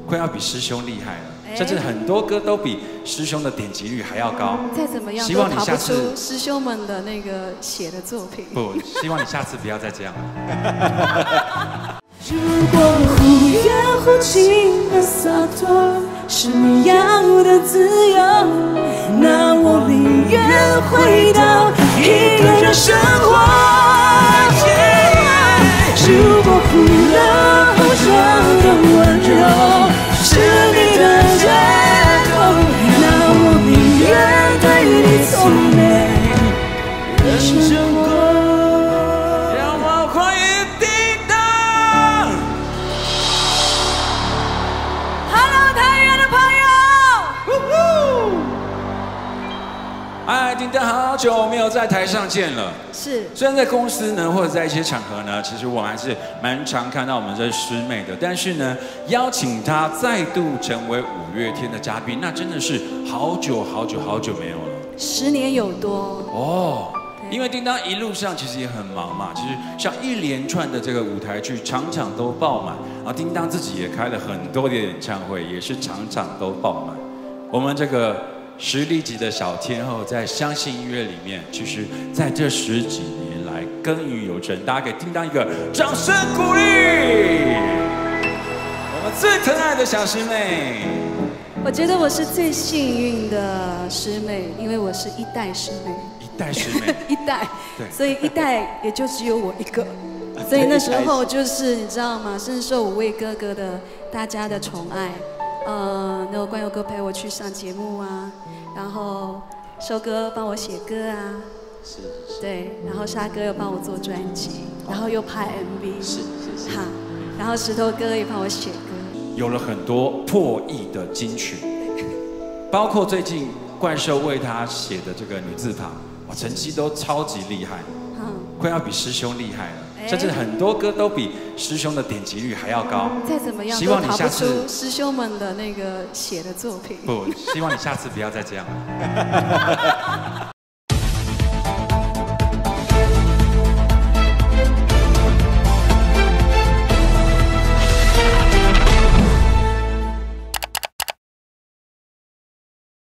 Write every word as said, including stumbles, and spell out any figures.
快要比师兄厉害了，甚至很多歌都比师兄的点击率还要高。 再怎么样希望你下都逃不次出师兄们的那个写的作品。 不，希望你下次不要再这样了。 如果忽远忽近的洒脱是你要的自由，那我宁愿回到一个人生活。如果忽冷忽热的温柔是你的借口，那我宁愿对你从没认真过。 让我欢迎叮当。 Hello， 台原的朋友， 哎，叮当，好久没有在台上见了。 是， 虽然在公司呢，或者在一些场合呢，其实我还是蛮常看到我们这师妹的。但是呢，邀请她再度成为五月天的嘉宾，那真的是好久好久好久没有了。 十年有多哦。因为叮当一路上其实也很忙嘛，其实像一连串的这个舞台剧，场场都爆满。然后叮当自己也开了很多的演唱会，也是场场都爆满。我们这个实力级的小天后，在相信音乐里面，其实在这十几年来耕耘有成，大家给叮当一个掌声鼓励。我们最疼爱的小师妹， 我觉得我是最幸运的师妹，因为我是一代师妹。 一代师妹， 一代， 对， 所以一代也就只有我一个。所以那时候就是你知道吗？深受五位哥哥的大家的宠爱。呃，那个关佑哥陪我去上节目啊，然后寿哥帮我写歌啊， 是， 对，然后沙哥又帮我做专辑，然后又拍 M V， 是是是， 哈，然后石头哥也帮我写歌， 有了很多破亿的金曲，包括最近怪兽为他写的这个女字旁，哇，成绩都超级厉害， 嗯， 快要比师兄厉害了。甚至很多歌都比师兄的点击率还要高。 再怎么样希都逃不望你下次出师兄们的那个写的作品。 不，希望你下次不要再这样了。